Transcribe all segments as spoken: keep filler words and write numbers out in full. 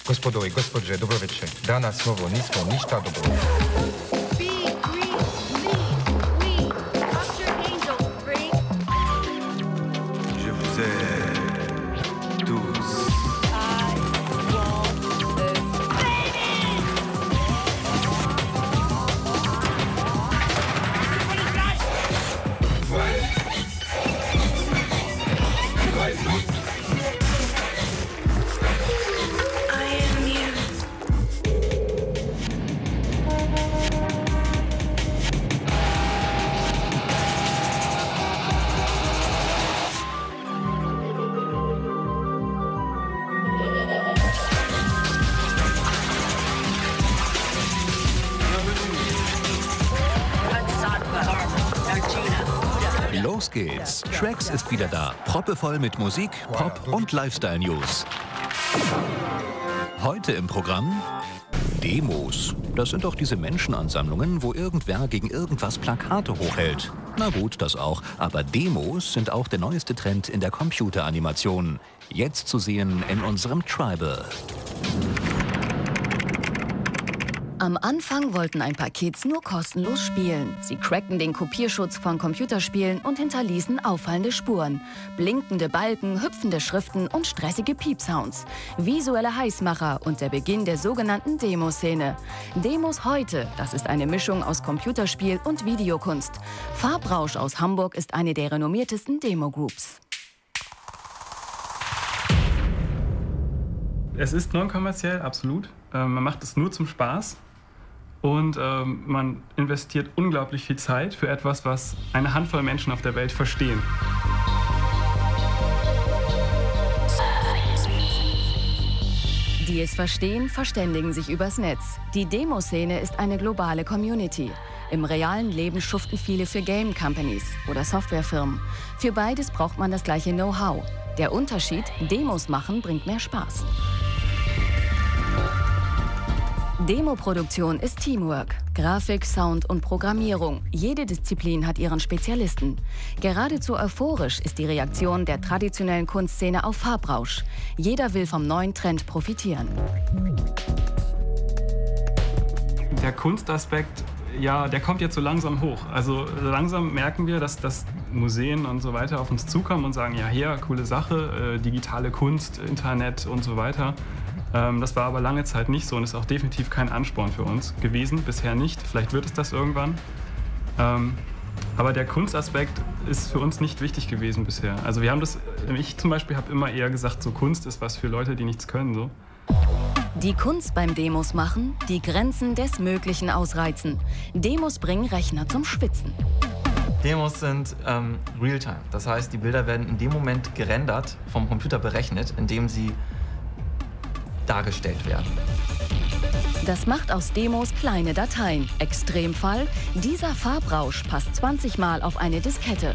Gospodo i gospođe, dobro večer. Danas novo nismo ništa dobro. Je vous aime tous. Los geht's. Trax ist wieder da. Proppevoll mit Musik, Pop und Lifestyle-News. Heute im Programm Demos. Das sind doch diese Menschenansammlungen, wo irgendwer gegen irgendwas Plakate hochhält. Na gut, das auch. Aber Demos sind auch der neueste Trend in der Computeranimation. Jetzt zu sehen in unserem Tribal. Am Anfang wollten ein paar Kids nur kostenlos spielen. Sie crackten den Kopierschutz von Computerspielen und hinterließen auffallende Spuren. Blinkende Balken, hüpfende Schriften und stressige Piepsounds. Visuelle Heißmacher und der Beginn der sogenannten Demoszene. Demos heute, das ist eine Mischung aus Computerspiel und Videokunst. Farbrausch aus Hamburg ist eine der renommiertesten Demo-Groups. Es ist non-kommerziell, absolut. Ähm, man macht es nur zum Spaß. Und ähm, man investiert unglaublich viel Zeit für etwas, was eine Handvoll Menschen auf der Welt verstehen. Die es verstehen, verständigen sich übers Netz. Die Demoszene ist eine globale Community. Im realen Leben schuften viele für Game Companies oder Softwarefirmen. Für beides braucht man das gleiche Know-how. Der Unterschied, Demos machen bringt mehr Spaß. Demoproduktion ist Teamwork. Grafik, Sound und Programmierung. Jede Disziplin hat ihren Spezialisten. Geradezu euphorisch ist die Reaktion der traditionellen Kunstszene auf Farbrausch. Jeder will vom neuen Trend profitieren. Der Kunstaspekt, ja, der kommt jetzt so langsam hoch. Also langsam merken wir, dass, dass Museen und so weiter auf uns zukommen und sagen, ja, hier, coole Sache, äh, digitale Kunst, Internet und so weiter. Ähm, das war aber lange Zeit nicht so und ist auch definitiv kein Ansporn für uns gewesen, bisher nicht. Vielleicht wird es das irgendwann. Ähm, aber der Kunstaspekt ist für uns nicht wichtig gewesen bisher. Also wir haben das, ich zum Beispiel habe immer eher gesagt, so Kunst ist was für Leute, die nichts können, so. Die Kunst beim Demos machen, die Grenzen des Möglichen ausreizen. Demos bringen Rechner zum Schwitzen. Demos sind ähm, Realtime. Das heißt, die Bilder werden in dem Moment gerendert, vom Computer berechnet, in dem sie dargestellt werden. Das macht aus Demos kleine Dateien. Extremfall, dieser Farbrausch passt zwanzig Mal auf eine Diskette.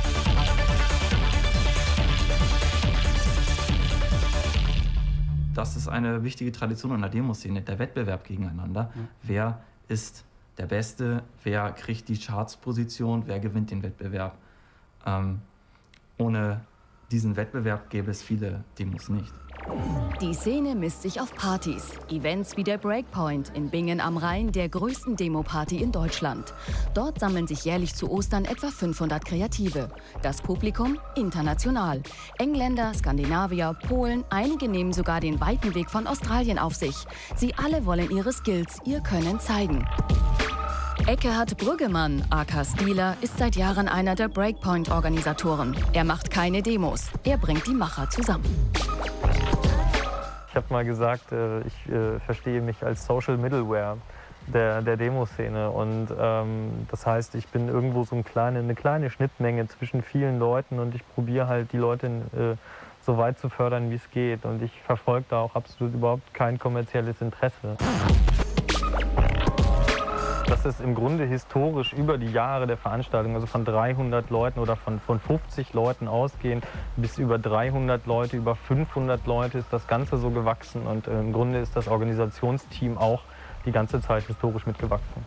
Das ist eine wichtige Tradition in der Demoszene, der Wettbewerb gegeneinander. Mhm. Wer ist der Beste, wer kriegt die Chartsposition, wer gewinnt den Wettbewerb. Ähm, ohne diesen Wettbewerb gäbe es viele Demos nicht. Die Szene misst sich auf Partys. Events wie der Breakpoint in Bingen am Rhein, der größten Demo-Party in Deutschland. Dort sammeln sich jährlich zu Ostern etwa fünfhundert Kreative. Das Publikum international. Engländer, Skandinavier, Polen, einige nehmen sogar den weiten Weg von Australien auf sich. Sie alle wollen ihre Skills, ihr Können zeigen. Eckehard Brüggemann, aka Stieler, ist seit Jahren einer der Breakpoint-Organisatoren. Er macht keine Demos, er bringt die Macher zusammen. Ich habe mal gesagt, ich verstehe mich als Social Middleware der, der Demoszene. Und ähm, das heißt, ich bin irgendwo so ein kleine, eine kleine Schnittmenge zwischen vielen Leuten und ich probiere halt die Leute äh, so weit zu fördern, wie es geht. Und ich verfolge da auch absolut überhaupt kein kommerzielles Interesse. Das ist im Grunde historisch über die Jahre der Veranstaltung, also von dreihundert Leuten oder von, von fünfzig Leuten ausgehend bis über dreihundert Leute, über fünfhundert Leute ist das Ganze so gewachsen. Und äh, im Grunde ist das Organisationsteam auch die ganze Zeit historisch mitgewachsen.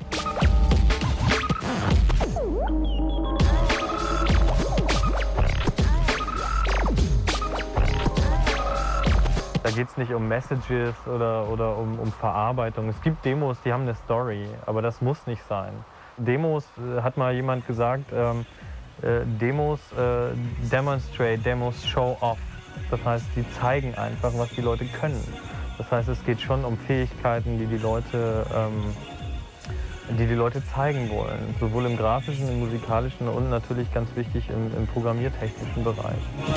Da geht es nicht um Messages oder, oder um, um Verarbeitung. Es gibt Demos, die haben eine Story, aber das muss nicht sein. Demos, äh, hat mal jemand gesagt, ähm, äh, Demos äh, demonstrate, Demos show off. Das heißt, die zeigen einfach, was die Leute können. Das heißt, es geht schon um Fähigkeiten, die die Leute, ähm, die die Leute zeigen wollen. Sowohl im grafischen, im musikalischen und natürlich ganz wichtig im, im programmiertechnischen Bereich.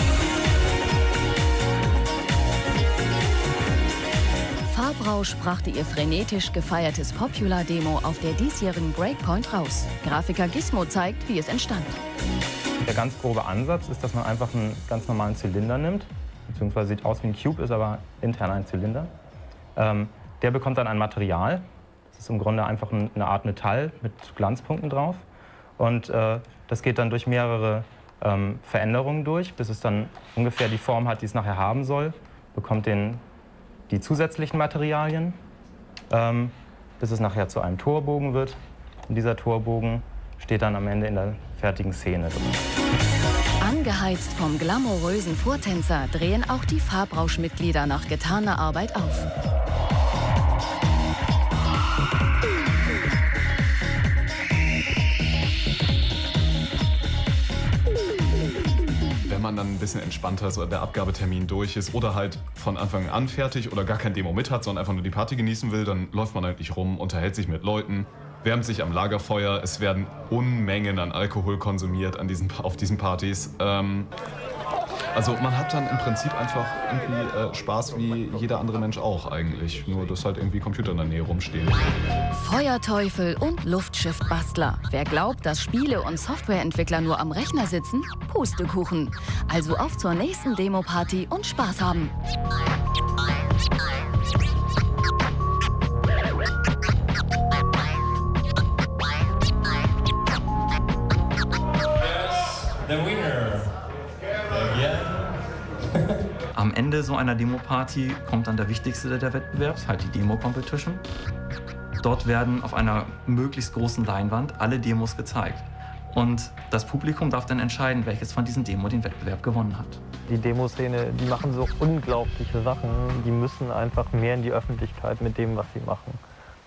Farbrausch brachte ihr frenetisch gefeiertes Popular-Demo auf der diesjährigen Breakpoint raus. Grafiker Gizmo zeigt, wie es entstand. Der ganz grobe Ansatz ist, dass man einfach einen ganz normalen Zylinder nimmt, beziehungsweise sieht aus wie ein Cube, ist aber intern ein Zylinder. Ähm, der bekommt dann ein Material. Das ist im Grunde einfach eine Art Metall mit Glanzpunkten drauf. Und äh, das geht dann durch mehrere ähm, Veränderungen durch, bis es dann ungefähr die Form hat, die es nachher haben soll. Bekommt den, die zusätzlichen Materialien, ähm, bis es nachher zu einem Torbogen wird. Und dieser Torbogen steht dann am Ende in der fertigen Szene drin. Angeheizt vom glamourösen Vortänzer drehen auch die Farbrausch-Mitglieder nach getaner Arbeit auf. Wenn man dann ein bisschen entspannter ist oder der Abgabetermin durch ist oder halt von Anfang an fertig oder gar kein Demo mit hat, sondern einfach nur die Party genießen will, dann läuft man eigentlich rum, unterhält sich mit Leuten, wärmt sich am Lagerfeuer. Es werden Unmengen an Alkohol konsumiert an diesen, auf diesen Partys. Ähm, also man hat dann im Prinzip einfach irgendwie äh, Spaß wie jeder andere Mensch auch eigentlich. Nur, dass halt irgendwie Computer in der Nähe rumstehen. Feuerteufel und Luftschiffbastler. Wer glaubt, dass Spiele- und Softwareentwickler nur am Rechner sitzen? Pustekuchen. Also auf zur nächsten Demo-Party und Spaß haben. The winner. Again. Am Ende so einer Demo-Party kommt dann der wichtigste der Wettbewerbs, halt die Demo-Competition. Dort werden auf einer möglichst großen Leinwand alle Demos gezeigt. Und das Publikum darf dann entscheiden, welches von diesen Demos den Wettbewerb gewonnen hat. Die Demoszene, die machen so unglaubliche Sachen. Die müssen einfach mehr in die Öffentlichkeit mit dem, was sie machen.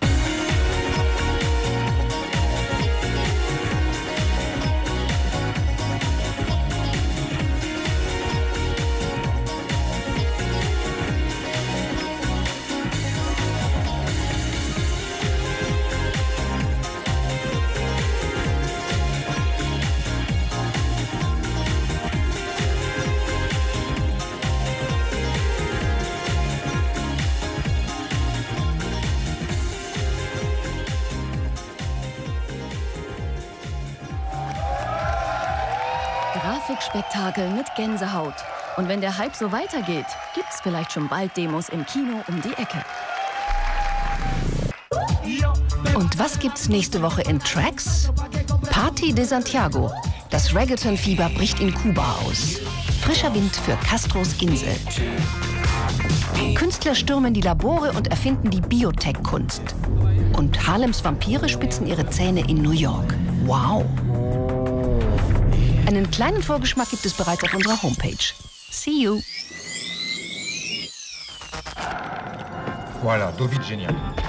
Grafikspektakel mit Gänsehaut. Und wenn der Hype so weitergeht, gibt's vielleicht schon bald Demos im Kino um die Ecke. Und was gibt's nächste Woche in Tracks? Party de Santiago. Das Reggaeton-Fieber bricht in Kuba aus. Frischer Wind für Castros Insel. Künstler stürmen die Labore und erfinden die Biotech-Kunst. Und Harlems Vampire spitzen ihre Zähne in New York. Wow! Einen kleinen Vorgeschmack gibt es bereits auf unserer Homepage. See you! Voilà, do widzenia.